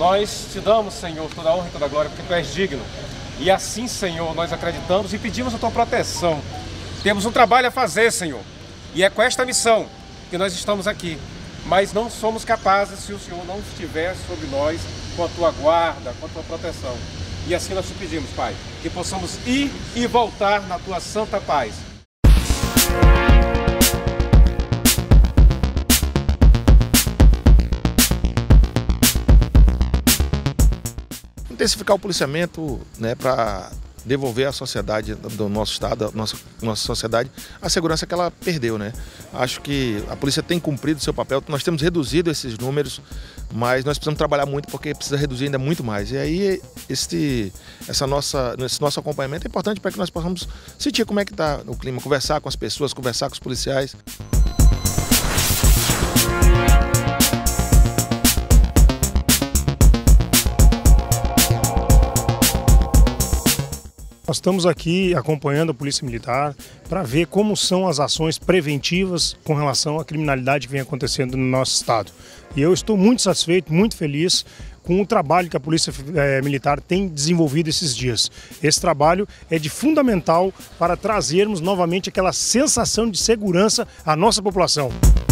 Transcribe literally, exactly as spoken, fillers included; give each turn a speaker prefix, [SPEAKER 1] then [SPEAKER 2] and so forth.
[SPEAKER 1] Nós te damos, Senhor, toda a honra e toda a glória, porque Tu és digno. E assim, Senhor, nós acreditamos e pedimos a Tua proteção. Temos um trabalho a fazer, Senhor, e é com esta missão que nós estamos aqui. Mas não somos capazes se o Senhor não estiver sobre nós, com a Tua guarda, com a Tua proteção. E assim nós te pedimos, Pai, que possamos ir e voltar na Tua santa paz.
[SPEAKER 2] Intensificar o policiamento, né, para devolver à sociedade do nosso estado, da nossa, nossa sociedade, a segurança que ela perdeu, né? Acho que a polícia tem cumprido seu papel, nós temos reduzido esses números, mas nós precisamos trabalhar muito porque precisa reduzir ainda muito mais. E aí este, essa nossa, esse nosso acompanhamento é importante para que nós possamos sentir como é que está o clima, conversar com as pessoas, conversar com os policiais.
[SPEAKER 3] Nós estamos aqui acompanhando a Polícia Militar para ver como são as ações preventivas com relação à criminalidade que vem acontecendo no nosso estado. E eu estou muito satisfeito, muito feliz com o trabalho que a Polícia Militar tem desenvolvido esses dias. Esse trabalho é de fundamental para trazermos novamente aquela sensação de segurança à nossa população.